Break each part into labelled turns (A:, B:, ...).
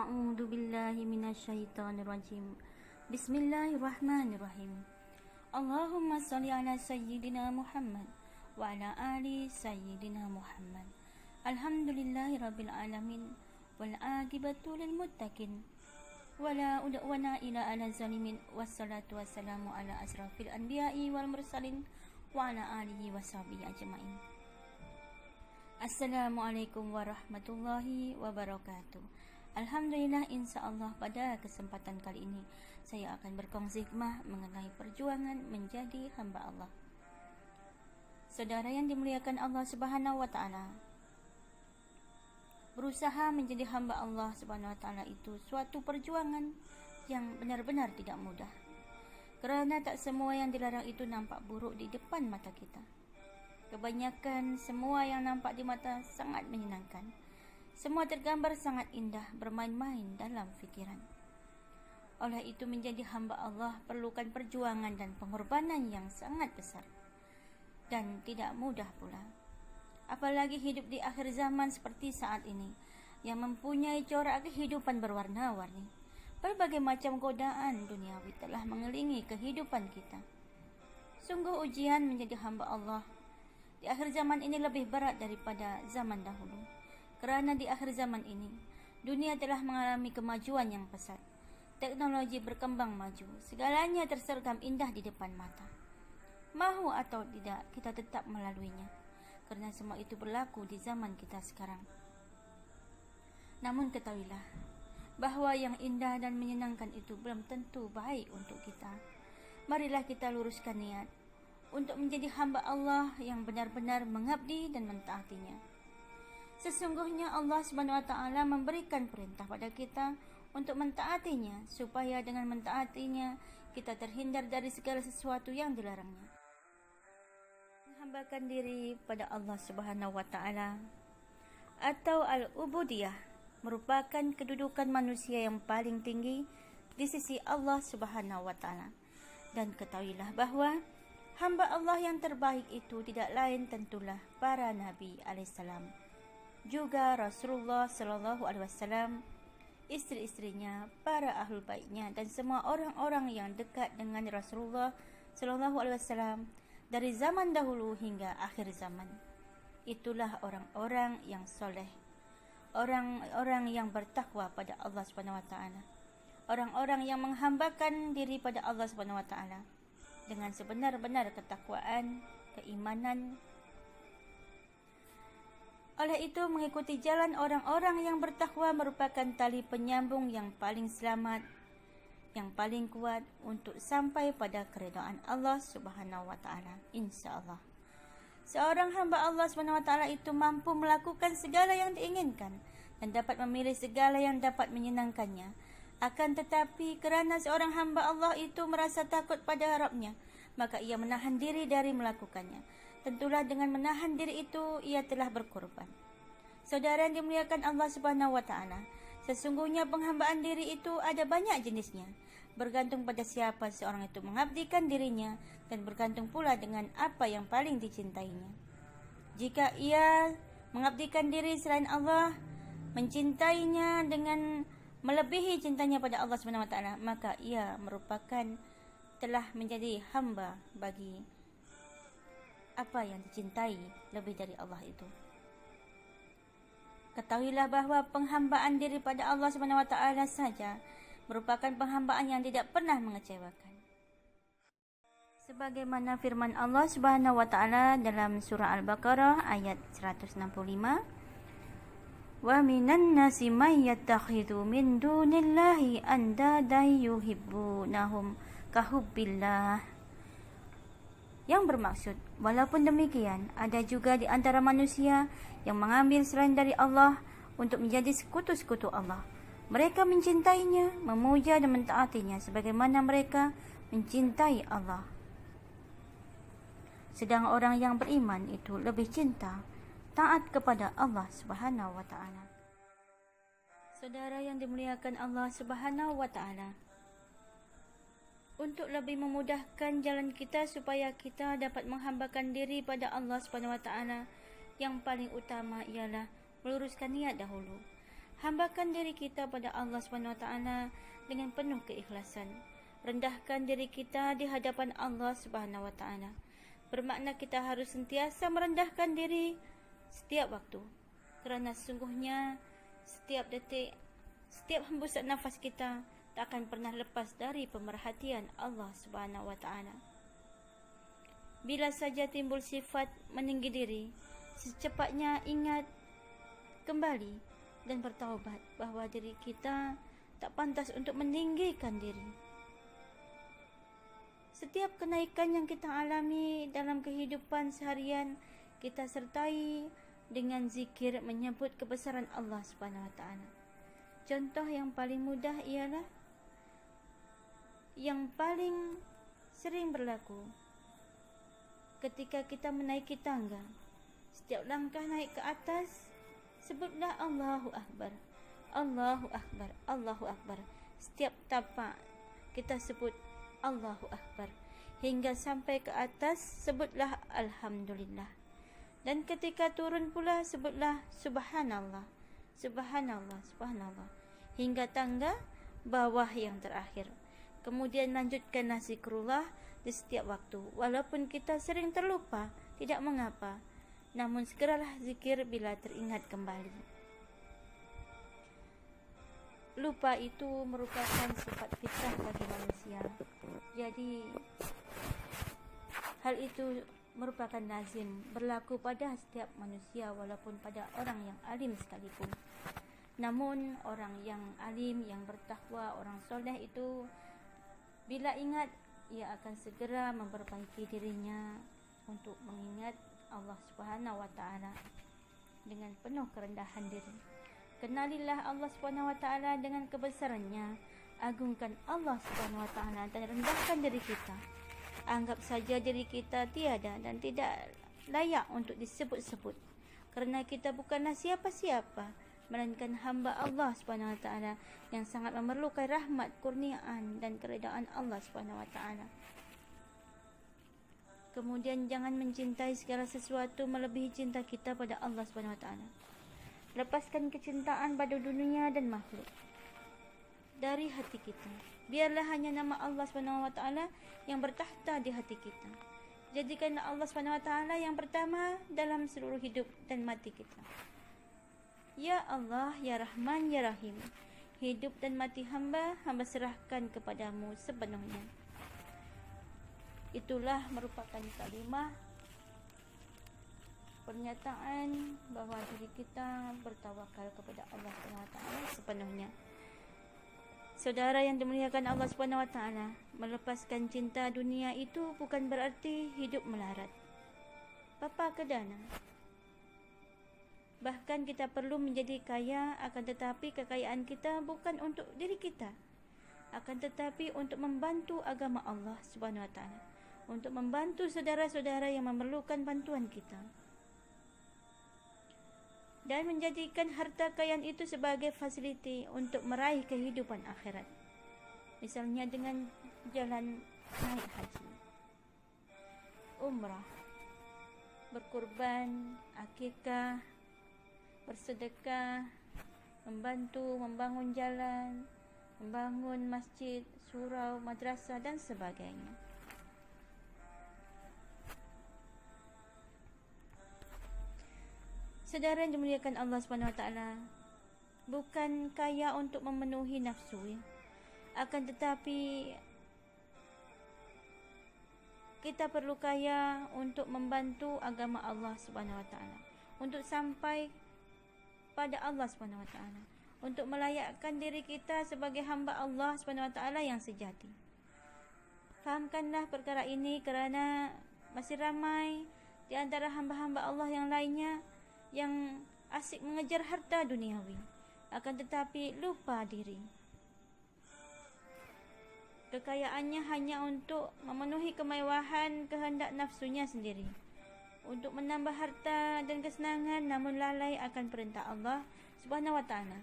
A: A'udzu billahi minasyaitonir rajim. Bismillahirrahmanirrahim. Allahumma shalli ala sayyidina Muhammad wa ala ali sayyidina Muhammad. Alhamdulillahi rabbil alamin wal aqibatu lil muttaqin. Wala udwana ila ala zalimin. Wassalatu wassalamu ala asrafil anbiya'i wal mursalin wa ala alihi washabihi ajmain. Assalamualaikum warahmatullahi wabarakatuh. Alhamdulillah, insyaAllah pada kesempatan kali ini saya akan berkongsi hikmah mengenai perjuangan menjadi hamba Allah. Saudara yang dimuliakan Allah Subhanahu wa Ta'ala, berusaha menjadi hamba Allah Subhanahu wa Ta'ala itu suatu perjuangan yang benar-benar tidak mudah, kerana tak semua yang dilarang itu nampak buruk di depan mata kita. Kebanyakan semua yang nampak di mata sangat menyenangkan. Semua tergambar sangat indah, bermain-main dalam fikiran. Oleh itu, menjadi hamba Allah perlukan perjuangan dan pengorbanan yang sangat besar, dan tidak mudah pula. Apalagi hidup di akhir zaman seperti saat ini, yang mempunyai corak kehidupan berwarna-warni. Berbagai macam godaan duniawi telah mengelilingi kehidupan kita. Sungguh ujian menjadi hamba Allah di akhir zaman ini lebih berat daripada zaman dahulu. Kerana di akhir zaman ini, dunia telah mengalami kemajuan yang pesat. Teknologi berkembang maju, segalanya tersergam indah di depan mata. Mahu atau tidak, kita tetap melaluinya, kerana semua itu berlaku di zaman kita sekarang. Namun ketahuilah, bahawa yang indah dan menyenangkan itu belum tentu baik untuk kita. Marilah kita luruskan niat untuk menjadi hamba Allah yang benar-benar mengabdi dan mentaatinya. Sesungguhnya Allah Subhanahu wa Ta'ala memberikan perintah pada kita untuk mentaatinya, supaya dengan mentaatinya kita terhindar dari segala sesuatu yang dilarangnya. Menghambakan diri pada Allah Subhanahu wa Ta'ala atau al-ubudiyah merupakan kedudukan manusia yang paling tinggi di sisi Allah Subhanahu wa Ta'ala. Dan ketahuilah bahawa hamba Allah yang terbaik itu tidak lain tentulah para Nabi alaihissalam, juga Rasulullah sallallahu alaihi wasallam, istri-istrinya, para ahlul baitnya, dan semua orang-orang yang dekat dengan Rasulullah sallallahu alaihi wasallam dari zaman dahulu hingga akhir zaman. Itulah orang-orang yang soleh, orang-orang yang bertakwa pada Allah Subhanahu wa Ta'ala, orang-orang yang menghambakan diri pada Allah Subhanahu wa Ta'ala dengan sebenar-benar ketakwaan, keimanan. Oleh itu, mengikuti jalan orang-orang yang bertakwa merupakan tali penyambung yang paling selamat, yang paling kuat untuk sampai pada keridhaan Allah Subhanahu wa Ta'ala, insya-Allah. Seorang hamba Allah Subhanahu wa Ta'ala itu mampu melakukan segala yang diinginkan dan dapat memilih segala yang dapat menyenangkannya. Akan tetapi, kerana seorang hamba Allah itu merasa takut pada Rabb-Nya, maka ia menahan diri dari melakukannya. Tentulah dengan menahan diri itu, ia telah berkorban. Saudara yang dimuliakan Allah Subhanahu wa Ta'ala, sesungguhnya penghambaan diri itu ada banyak jenisnya, bergantung pada siapa seorang itu mengabdikan dirinya, dan bergantung pula dengan apa yang paling dicintainya. Jika ia mengabdikan diri selain Allah, mencintainya dengan melebihi cintanya pada Allah Subhanahu wa Ta'ala, maka ia merupakan telah menjadi hamba bagi apa yang dicintai lebih dari Allah itu. Ketahuilah bahawa penghambaan diri pada Allah Subhanahu wa Ta'ala saja merupakan penghambaan yang tidak pernah mengecewakan. Sebagaimana firman Allah Subhanahu wa Ta'ala dalam surah Al-Baqarah ayat 165, "Wa minan nasi may yattakhidhu min dunillahi andadan yuhibbunahum kahubbillah." Yang bermaksud, walaupun demikian, ada juga di antara manusia yang mengambil selain dari Allah untuk menjadi sekutu-sekutu Allah. Mereka mencintainya, memuja dan mentaatinya sebagaimana mereka mencintai Allah. Sedang orang yang beriman itu lebih cinta, taat kepada Allah Subhanahu wa Ta'ala. Saudara yang dimuliakan Allah Subhanahu wa Ta'ala, untuk lebih memudahkan jalan kita supaya kita dapat menghambakan diri pada Allah Subhanahu wa Ta'ala, yang paling utama ialah meluruskan niat dahulu. Hambakan diri kita pada Allah SWT dengan penuh keikhlasan. Rendahkan diri kita di hadapan Allah SWT. Bermakna kita harus sentiasa merendahkan diri setiap waktu. Kerana sungguhnya setiap detik, setiap hembusan nafas kita tak akan pernah lepas dari pemerhatian Allah SWT. Bila saja timbul sifat meninggi diri, secepatnya ingat kembali dan bertaubat bahawa diri kita tak pantas untuk meninggikan diri. Setiap kenaikan yang kita alami dalam kehidupan seharian, kita sertai dengan zikir menyebut kebesaran Allah SWT. Contoh yang paling mudah ialah yang paling sering berlaku ketika kita menaiki tangga. Setiap langkah naik ke atas, sebutlah Allahu Akbar, Allahu Akbar, Allahu Akbar. Setiap tapak kita sebut Allahu Akbar. Hingga sampai ke atas, sebutlah Alhamdulillah. Dan ketika turun pula, sebutlah Subhanallah, Subhanallah, Subhanallah. Hingga tangga bawah yang terakhir. Kemudian lanjutkanlah zikrullah di setiap waktu. Walaupun kita sering terlupa, tidak mengapa. Namun segeralah zikir bila teringat kembali. Lupa itu merupakan sifat fitrah bagi manusia. Jadi hal itu merupakan lazim berlaku pada setiap manusia, walaupun pada orang yang alim sekalipun. Namun orang yang alim, yang bertakwa, orang soleh itu bila ingat, ia akan segera memperbaiki dirinya untuk mengingat Allah Subhanahu wa taala dengan penuh kerendahan diri. Kenalilah Allah Subhanahu wa taala dengan kebesarannya. Agungkan Allah Subhanahu wa taala dan rendahkan diri kita. Anggap saja diri kita tiada dan tidak layak untuk disebut-sebut, kerana kita bukanlah siapa-siapa, melainkan hamba Allah Subhanahu wa taala yang sangat memerlukan rahmat, kurniaan dan keredaan Allah Subhanahu wa taala. Kemudian jangan mencintai segala sesuatu melebihi cinta kita pada Allah Subhanahu wa taala. Lepaskan kecintaan pada dunia dan makhluk dari hati kita. Biarlah hanya nama Allah Subhanahu wa taala yang bertahta di hati kita. Jadikanlah Allah Subhanahu wa taala yang pertama dalam seluruh hidup dan mati kita. Ya Allah, ya Rahman, ya Rahim. Hidup dan mati hamba serahkan kepadamu sepenuhnya. Itulah merupakan kalimah pernyataan bahawa diri kita bertawakal kepada Allah Subhanahu wa taala sepenuhnya. Saudara yang dimuliakan Allah Subhanahu wa taala, melepaskan cinta dunia itu bukan berarti hidup melarat, papa ke dana. Bahkan kita perlu menjadi kaya, akan tetapi kekayaan kita bukan untuk diri kita, akan tetapi untuk membantu agama Allah Subhanahu wa taala, untuk membantu saudara-saudara yang memerlukan bantuan kita, dan menjadikan harta kekayaan itu sebagai fasiliti untuk meraih kehidupan akhirat. Misalnya dengan jalan naik haji, umrah, berkurban, akikah, bersedekah, membantu membangun jalan, membangun masjid, surau, madrasah dan sebagainya. Saudara yang dimuliakan Allah Subhanahu wa taala, bukan kaya untuk memenuhi nafsu, ya. Akan tetapi kita perlu kaya untuk membantu agama Allah Subhanahu wa taala, untuk sampai pada Allah Subhanahu wa taala, untuk melayakkan diri kita sebagai hamba Allah Subhanahu wa taala yang sejati. Fahamkanlah perkara ini, kerana masih ramai di antara hamba-hamba Allah yang lainnya yang asyik mengejar harta duniawi, akan tetapi lupa diri. Kekayaannya hanya untuk memenuhi kemewahan kehendak nafsunya sendiri, untuk menambah harta dan kesenangan, namun lalai akan perintah Allah Subhanahu wa taala.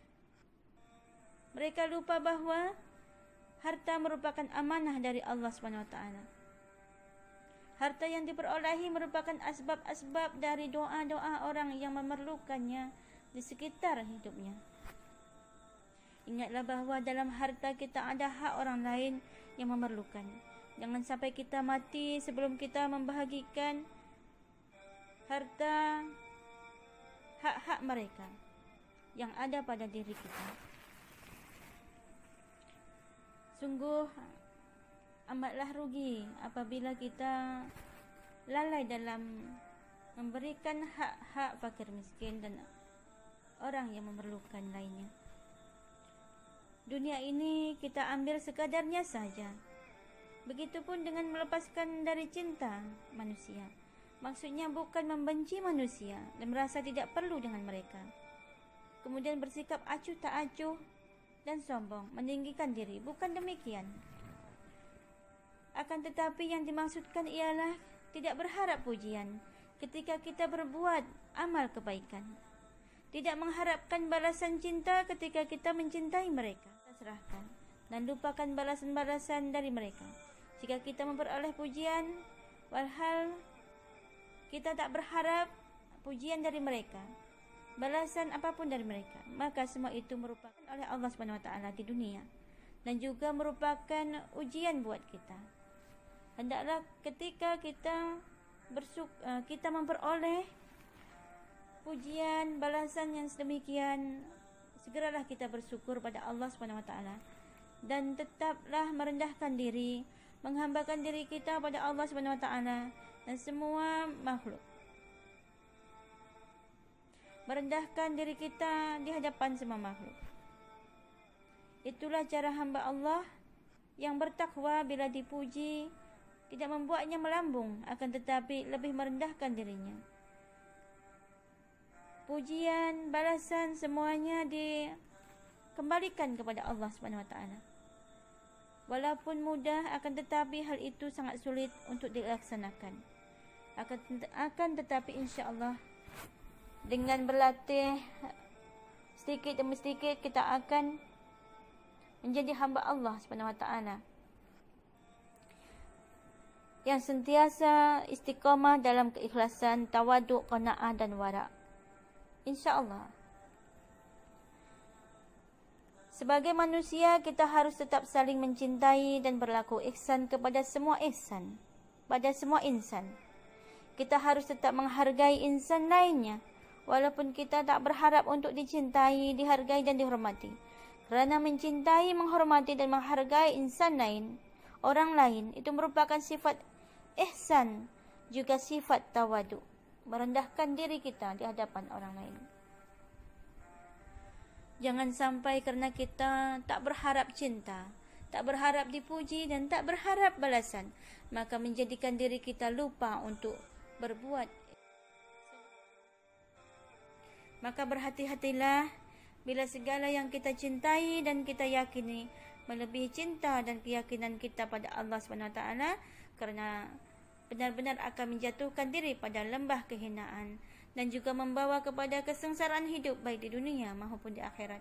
A: Mereka lupa bahawa harta merupakan amanah dari Allah Subhanahu wa taala. Harta yang diperolehi merupakan asbab-asbab dari doa-doa orang yang memerlukannya, di sekitar hidupnya. Ingatlah bahawa dalam harta kita ada hak orang lain yang memerlukan. Jangan sampai kita mati sebelum kita membahagikan harta hak-hak mereka yang ada pada diri kita. Sungguh amatlah rugi apabila kita lalai dalam memberikan hak-hak fakir miskin dan orang yang memerlukan lainnya. Dunia ini kita ambil sekadarnya saja. Begitupun dengan melepaskan dari cinta manusia. Maksudnya bukan membenci manusia dan merasa tidak perlu dengan mereka. Kemudian bersikap acuh tak acuh dan sombong, meninggikan diri. Bukan demikian. Akan tetapi yang dimaksudkan ialah tidak berharap pujian ketika kita berbuat amal kebaikan. Tidak mengharapkan balasan cinta ketika kita mencintai mereka. Serahkan dan lupakan balasan-balasan dari mereka. Jika kita memperoleh pujian, walhal kita tak berharap pujian dari mereka, balasan apapun dari mereka, maka semua itu merupakan oleh Allah SWT di dunia dan juga merupakan ujian buat kita. Hendaklah ketika kita memperoleh pujian, balasan yang sedemikian, segeralah kita bersyukur pada Allah SWT dan tetaplah merendahkan diri, menghambakan diri kita pada Allah SWT dan semua makhluk. Merendahkan diri kita di hadapan semua makhluk. Itulah cara hamba Allah yang bertakwa. Bila dipuji tidak membuatnya melambung, akan tetapi lebih merendahkan dirinya. Pujian, balasan semuanya dikembalikan kepada Allah SWT. Walaupun mudah, akan tetapi hal itu sangat sulit untuk dilaksanakan. Akan tetapi insya-Allah dengan berlatih sedikit demi sedikit kita akan menjadi hamba Allah SWT yang sentiasa istiqamah dalam keikhlasan, tawaduk, qanaah dan wara'. InsyaAllah. Sebagai manusia, kita harus tetap saling mencintai dan berlaku ihsan kepada semua ihsan, pada semua insan. Kita harus tetap menghargai insan lainnya, walaupun kita tak berharap untuk dicintai, dihargai dan dihormati. Kerana mencintai, menghormati dan menghargai insan lain, orang lain, itu merupakan sifat ihsan, juga sifat tawaduk, merendahkan diri kita di hadapan orang lain. Jangan sampai kerana kita tak berharap cinta, tak berharap dipuji dan tak berharap balasan, maka menjadikan diri kita lupa untuk berbuat. Maka berhati-hatilah bila segala yang kita cintai dan kita yakini melebihi cinta dan keyakinan kita pada Allah SWT, kerana benar-benar akan menjatuhkan diri pada lembah kehinaan dan juga membawa kepada kesengsaraan hidup baik di dunia maupun di akhirat.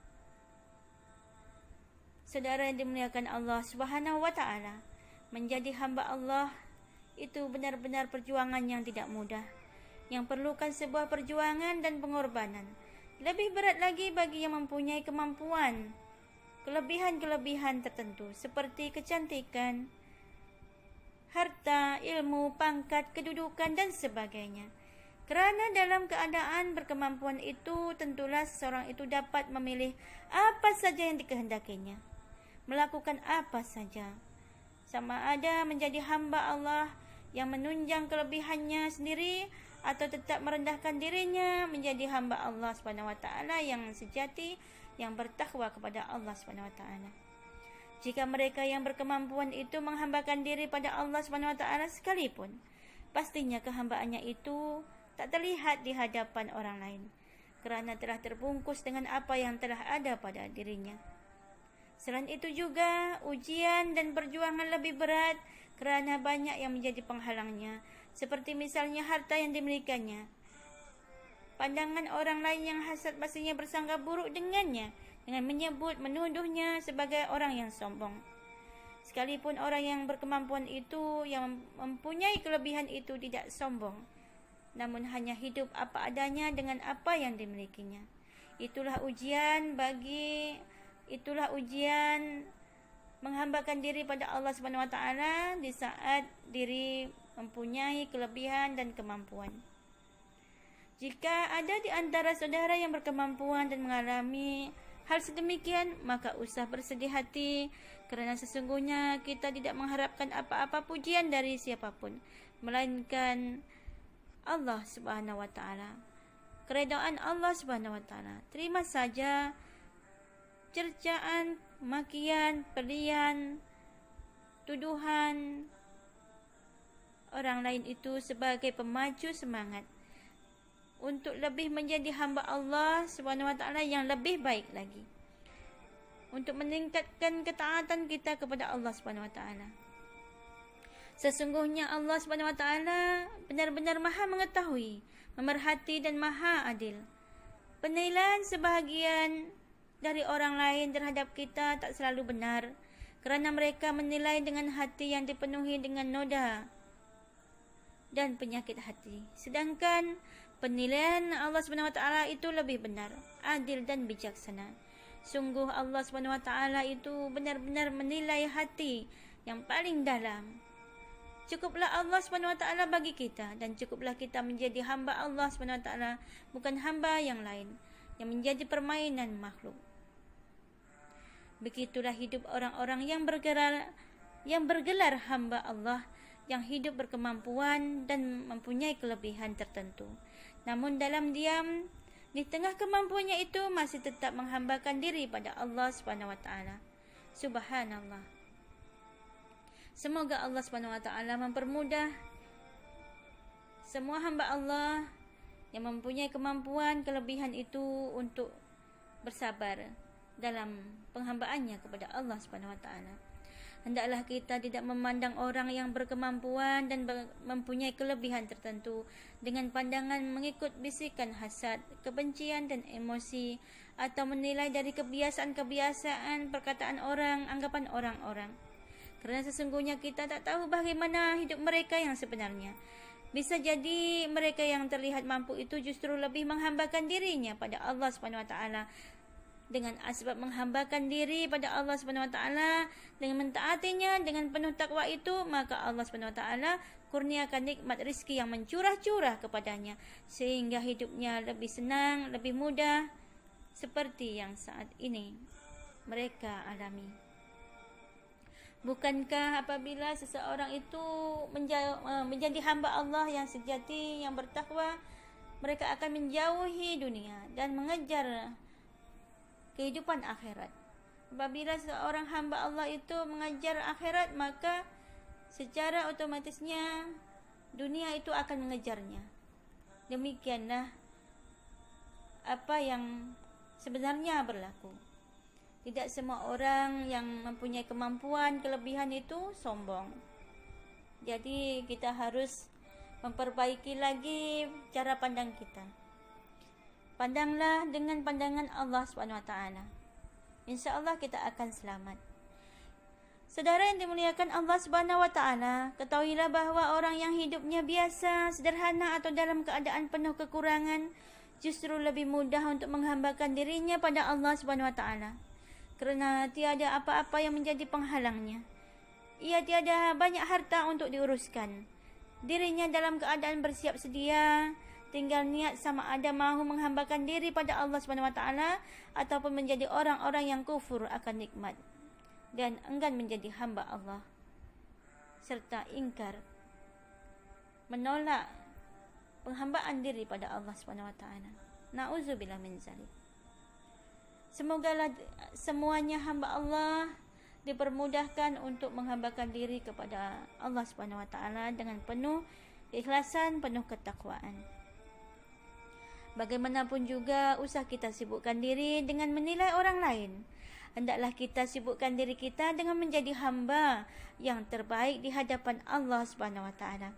A: Saudara yang dimuliakan Allah SWT, menjadi hamba Allah itu benar-benar perjuangan yang tidak mudah, yang perlukan sebuah perjuangan dan pengorbanan. Lebih berat lagi bagi yang mempunyai kemampuan, kelebihan-kelebihan tertentu seperti kecantikan, harta, ilmu, pangkat, kedudukan dan sebagainya. Kerana dalam keadaan berkemampuan itu, tentulah seseorang itu dapat memilih apa saja yang dikehendakinya, melakukan apa saja. Sama ada menjadi hamba Allah yang menunjang kelebihannya sendiri, atau tetap merendahkan dirinya menjadi hamba Allah SWT yang sejati, yang bertakwa kepada Allah SWT. Jika mereka yang berkemampuan itu menghambakan diri pada Allah SWT sekalipun, pastinya kehambaannya itu tak terlihat di hadapan orang lain, kerana telah terbungkus dengan apa yang telah ada pada dirinya. Selain itu juga, ujian dan perjuangan lebih berat kerana banyak yang menjadi penghalangnya, seperti misalnya harta yang dimilikannya, pandangan orang lain yang hasad pastinya bersangka buruk dengannya, dengan menuduhnya sebagai orang yang sombong. Sekalipun orang yang berkemampuan itu, yang mempunyai kelebihan itu tidak sombong, namun hanya hidup apa adanya dengan apa yang dimilikinya. Itulah ujian menghambakan diri pada Allah Subhanahu wa taala di saat diri mempunyai kelebihan dan kemampuan. Jika ada di antara saudara yang berkemampuan dan mengalami hal sedemikian, maka usah bersedih hati, kerana sesungguhnya kita tidak mengharapkan apa-apa pujian dari siapapun, melainkan Allah Subhanahu wa taala. Keredaan Allah Subhanahu wa taala. Terima saja cercaan, makian, pelian, tuduhan orang lain itu sebagai pemacu semangat untuk lebih menjadi hamba Allah Subhanahu wa taala yang lebih baik lagi, untuk meningkatkan ketaatan kita kepada Allah Subhanahu wa taala. Sesungguhnya Allah Subhanahu wa taala benar-benar Maha mengetahui, memerhati dan Maha adil. Penilaian sebahagian dari orang lain terhadap kita tak selalu benar, kerana mereka menilai dengan hati yang dipenuhi dengan noda dan penyakit hati. Sedangkan penilaian Allah Subhanahu wa taala itu lebih benar, adil dan bijaksana. Sungguh Allah Subhanahu wa taala itu benar-benar menilai hati yang paling dalam. Cukuplah Allah Subhanahu wa taala bagi kita, dan cukuplah kita menjadi hamba Allah Subhanahu wa taala, bukan hamba yang lain yang menjadi permainan makhluk. Begitulah hidup orang-orang yang bergelar hamba Allah, yang hidup berkemampuan dan mempunyai kelebihan tertentu. Namun dalam diam, di tengah kemampuannya itu masih tetap menghambakan diri pada Allah Subhanahu wa taala. Subhanallah. Semoga Allah Subhanahu wa taala mempermudah semua hamba Allah yang mempunyai kemampuan, kelebihan itu untuk bersabar dalam penghambaannya kepada Allah Subhanahu wa taala. Hendaklah kita tidak memandang orang yang berkemampuan dan mempunyai kelebihan tertentu dengan pandangan mengikut bisikan hasad, kebencian dan emosi, atau menilai dari kebiasaan-kebiasaan, perkataan orang, anggapan orang-orang. Kerana sesungguhnya kita tak tahu bagaimana hidup mereka yang sebenarnya. Bisa jadi mereka yang terlihat mampu itu justru lebih menghambakan dirinya pada Allah Subhanahu wa taala. Dengan asbab menghambakan diri pada Allah Subhanahu wa taala, dengan mentaatinya dengan penuh takwa itu, maka Allah Subhanahu wa taala kurniakan nikmat rezeki yang mencurah-curah kepadanya, sehingga hidupnya lebih senang, lebih mudah, seperti yang saat ini mereka alami. Bukankah apabila seseorang itu menjadi hamba Allah yang sejati, yang bertakwa, mereka akan menjauhi dunia dan mengejar kehidupan akhirat. Apabila seorang hamba Allah itu mengejar akhirat, maka secara otomatisnya dunia itu akan mengejarnya. Demikianlah apa yang sebenarnya berlaku. Tidak semua orang yang mempunyai kemampuan, kelebihan itu sombong. Jadi kita harus memperbaiki lagi cara pandang kita. Pandanglah dengan pandangan Allah Subhanahu wa taala. Insya-Allah kita akan selamat. Saudara yang dimuliakan Allah Subhanahu wa taala, ketahuilah bahawa orang yang hidupnya biasa, sederhana atau dalam keadaan penuh kekurangan justru lebih mudah untuk menghambakan dirinya pada Allah Subhanahu wa taala. Kerana tiada apa-apa yang menjadi penghalangnya. Ia tiada banyak harta untuk diuruskan. Dirinya dalam keadaan bersiap sedia, tinggal niat sama ada mahu menghambakan diri pada Allah Subhanahu wa taala ataupun menjadi orang-orang yang kufur akan nikmat dan enggan menjadi hamba Allah serta ingkar menolak penghambaan diri pada Allah Subhanahu wa taala. Nauzubillah min zalik. Semogalah semuanya hamba Allah dipermudahkan untuk menghambakan diri kepada Allah Subhanahu wa taala dengan penuh keikhlasan, penuh ketakwaan. Bagaimanapun juga usah kita sibukkan diri dengan menilai orang lain. Hendaklah kita sibukkan diri kita dengan menjadi hamba yang terbaik di hadapan Allah Subhanahu wa taala.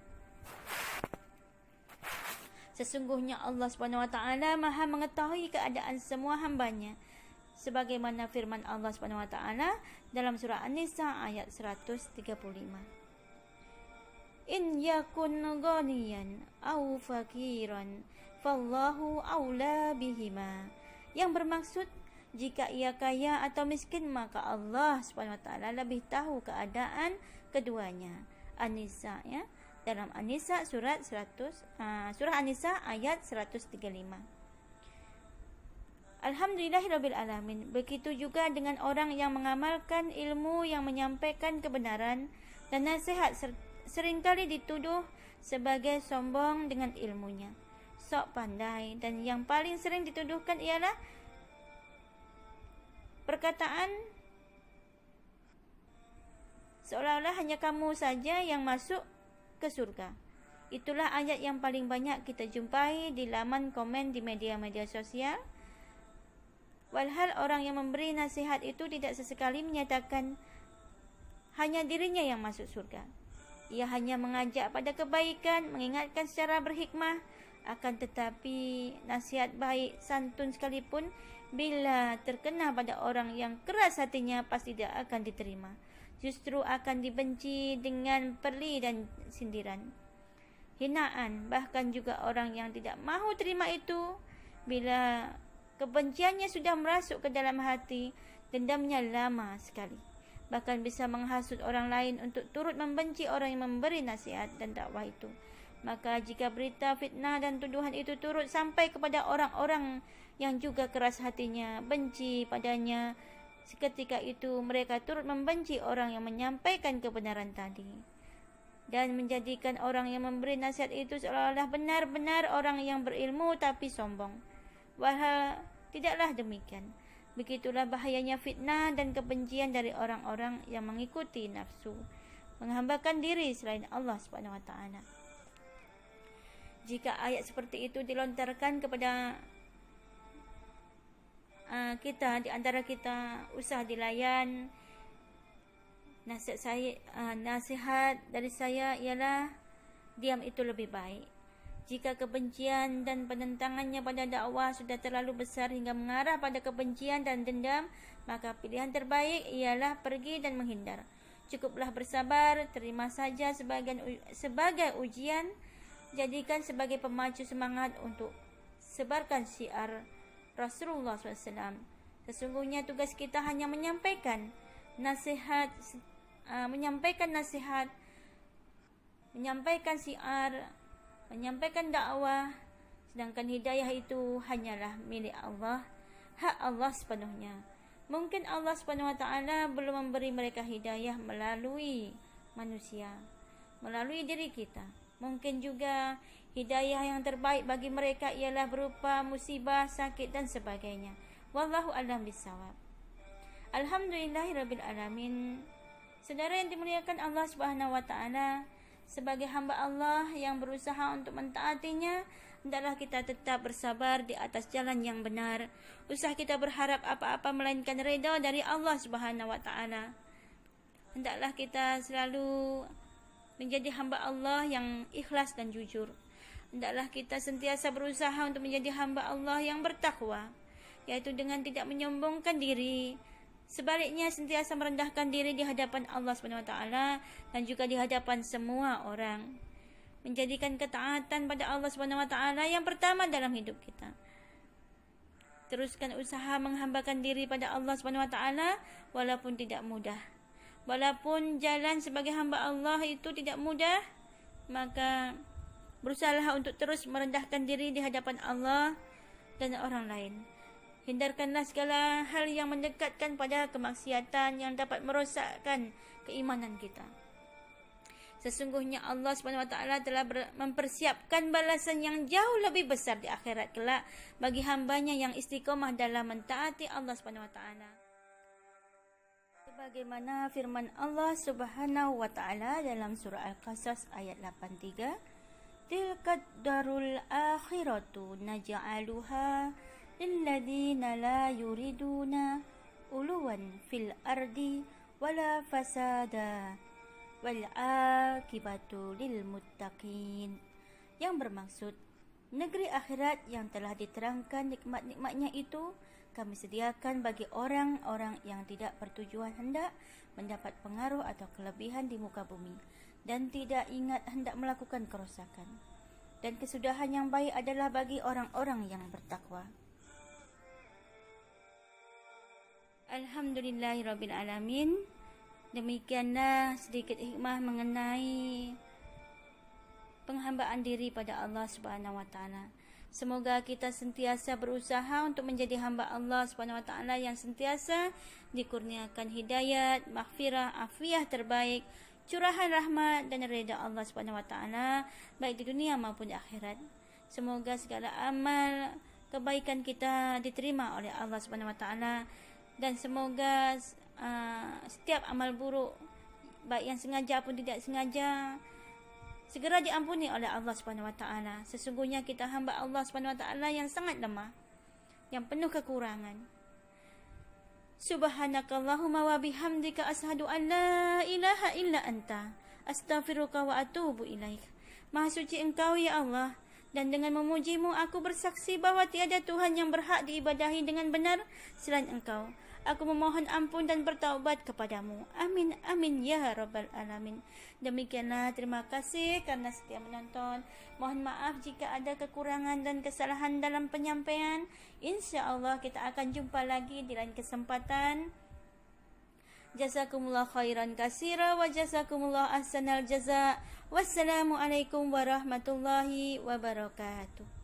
A: Sesungguhnya Allah Subhanahu wa taala Maha mengetahui keadaan semua hambanya. Sebagaimana firman Allah Subhanahu wa taala dalam surah An-Nisa ayat 135. in yakun ghaniyan aw fakiran fallahu aula bihima. Yang bermaksud jika ia kaya atau miskin maka Allah SWT lebih tahu keadaan keduanya. An-Nisa ya. Dalam An-Nisa surah An-Nisa ayat 135. Alhamdulillahirabbil alamin. Begitu juga dengan orang yang mengamalkan ilmu, yang menyampaikan kebenaran dan nasihat, seringkali dituduh sebagai sombong dengan ilmunya, sok pandai, dan yang paling sering dituduhkan ialah perkataan seolah-olah hanya kamu saja yang masuk ke surga. Itulah ayat yang paling banyak kita jumpai di laman komen di media-media sosial. Walhal orang yang memberi nasihat itu tidak sesekali menyatakan hanya dirinya yang masuk surga. Ia hanya mengajak pada kebaikan, mengingatkan secara berhikmah. Akan tetapi nasihat baik santun sekalipun bila terkena pada orang yang keras hatinya pasti tidak akan diterima. Justru akan dibenci dengan perli dan sindiran, hinaan. Bahkan juga orang yang tidak mahu terima itu, bila kebenciannya sudah merasuk ke dalam hati, dendamnya lama sekali. Bahkan bisa menghasut orang lain untuk turut membenci orang yang memberi nasihat dan dakwah itu. Maka jika berita fitnah dan tuduhan itu turut sampai kepada orang-orang yang juga keras hatinya, benci padanya, seketika itu mereka turut membenci orang yang menyampaikan kebenaran tadi, dan menjadikan orang yang memberi nasihat itu seolah-olah benar-benar orang yang berilmu tapi sombong. Walhal tidaklah demikian. Begitulah bahayanya fitnah dan kebencian dari orang-orang yang mengikuti nafsu, menghambakan diri selain Allah SWT. Jika ayat seperti itu dilontarkan kepada kita, di antara kita, usah dilayan. Nasihat dari saya ialah diam itu lebih baik. Jika kebencian dan penentangannya pada dakwah sudah terlalu besar hingga mengarah pada kebencian dan dendam, maka pilihan terbaik ialah pergi dan menghindar. Cukuplah bersabar, terima saja sebagai ujian, jadikan sebagai pemacu semangat untuk sebarkan syiar Rasulullah SAW. Sesungguhnya tugas kita hanya menyampaikan nasihat, menyampaikan syiar, menyampaikan dakwah, sedangkan hidayah itu hanyalah milik Allah, hak Allah sepenuhnya. Mungkin Allah SWT belum memberi mereka hidayah melalui manusia, melalui diri kita. Mungkin juga hidayah yang terbaik bagi mereka ialah berupa musibah, sakit dan sebagainya. Wallahu a'lam bishawab. Alhamdulillahirabbil alamin. Saudara yang dimuliakan Allah Subhanahu wa taala, sebagai hamba Allah yang berusaha untuk mentaatinya, hendaklah kita tetap bersabar di atas jalan yang benar. Usah kita berharap apa-apa melainkan redha dari Allah Subhanahu wa taala. Hendaklah kita selalu menjadi hamba Allah yang ikhlas dan jujur. Hendaklah kita sentiasa berusaha untuk menjadi hamba Allah yang bertakwa, yaitu dengan tidak menyombongkan diri. Sebaliknya sentiasa merendahkan diri di hadapan Allah SWT dan juga di hadapan semua orang. Menjadikan ketaatan pada Allah SWT yang pertama dalam hidup kita. Teruskan usaha menghambakan diri pada Allah SWT walaupun tidak mudah. Walaupun jalan sebagai hamba Allah itu tidak mudah, maka berusahalah untuk terus merendahkan diri di hadapan Allah dan orang lain. Hindarkanlah segala hal yang mendekatkan pada kemaksiatan yang dapat merosakkan keimanan kita. Sesungguhnya Allah SWT telah mempersiapkan balasan yang jauh lebih besar di akhirat kelak bagi hambanya yang istiqomah dalam mentaati Allah SWT. Sebagaimana firman Allah Subhanahu wa taala dalam surah Al-Qasas ayat 83, "Tilkad darul akhiratu naj'aluha lilladzina la yuriduna uluwan fil ardi wala fasada wal akibatu lil muttaqin." Yang bermaksud, negeri akhirat yang telah diterangkan nikmat-nikmatnya itu kami sediakan bagi orang-orang yang tidak bertujuan hendak mendapat pengaruh atau kelebihan di muka bumi, dan tidak ingat hendak melakukan kerosakan. Dan kesudahan yang baik adalah bagi orang-orang yang bertakwa. Alhamdulillahirrabbilalamin. Demikianlah sedikit hikmah mengenai penghambaan diri pada Allah Subhanahu wa taala. Semoga kita sentiasa berusaha untuk menjadi hamba Allah Subhanahu wa taala yang sentiasa dikurniakan hidayat, maghfirah, afiah terbaik, curahan rahmat dan redha Allah Subhanahu wa taala baik di dunia maupun di akhirat. Semoga segala amal kebaikan kita diterima oleh Allah Subhanahu wa taala, dan semoga setiap amal buruk baik yang sengaja pun tidak sengaja segera diampuni oleh Allah Subhanahu wa taala. Sesungguhnya kita hamba Allah Subhanahu wa taala yang sangat lemah, yang penuh kekurangan. Subhanakallahumma wa bihamdika asyhadu an la ilaha illa anta astaghfiruka wa atubu ilaik. Maha suci Engkau ya Allah, dan dengan memujimu aku bersaksi bahwa tiada Tuhan yang berhak diibadahi dengan benar selain Engkau. Aku memohon ampun dan bertaubat kepadamu. Amin, amin ya rabbal alamin. Demikianlah, terima kasih karena setia menonton. Mohon maaf jika ada kekurangan dan kesalahan dalam penyampaian. InsyaAllah kita akan jumpa lagi di lain kesempatan. Jazakumullah khairan katsira wa jazakumullah ahsanal jaza. Wassalamualaikum warahmatullahi wabarakatuh.